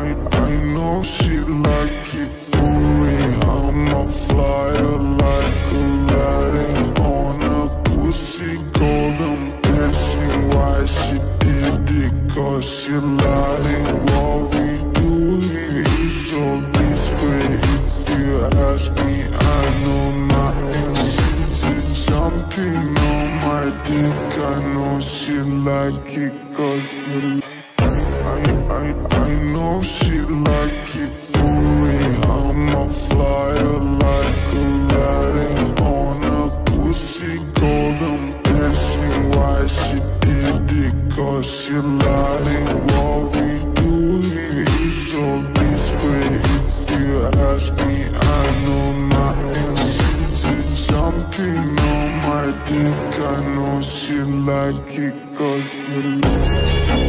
I know she like it for me. I'm a flyer like Aladdin on a pussy golden blessing. Why she did it? Cause she lying. What we do here is so discreet. If you ask me, I know nothing. She just jumping on my dick. I know she like it cause she I know she like it for me. I'm a flyer like Aladdin on a pussy golden blessing. Why she did it? Cause she lying. What we do here is so discreet. If you ask me, I know nothing. She just jumping on my dick. I know she like it cause she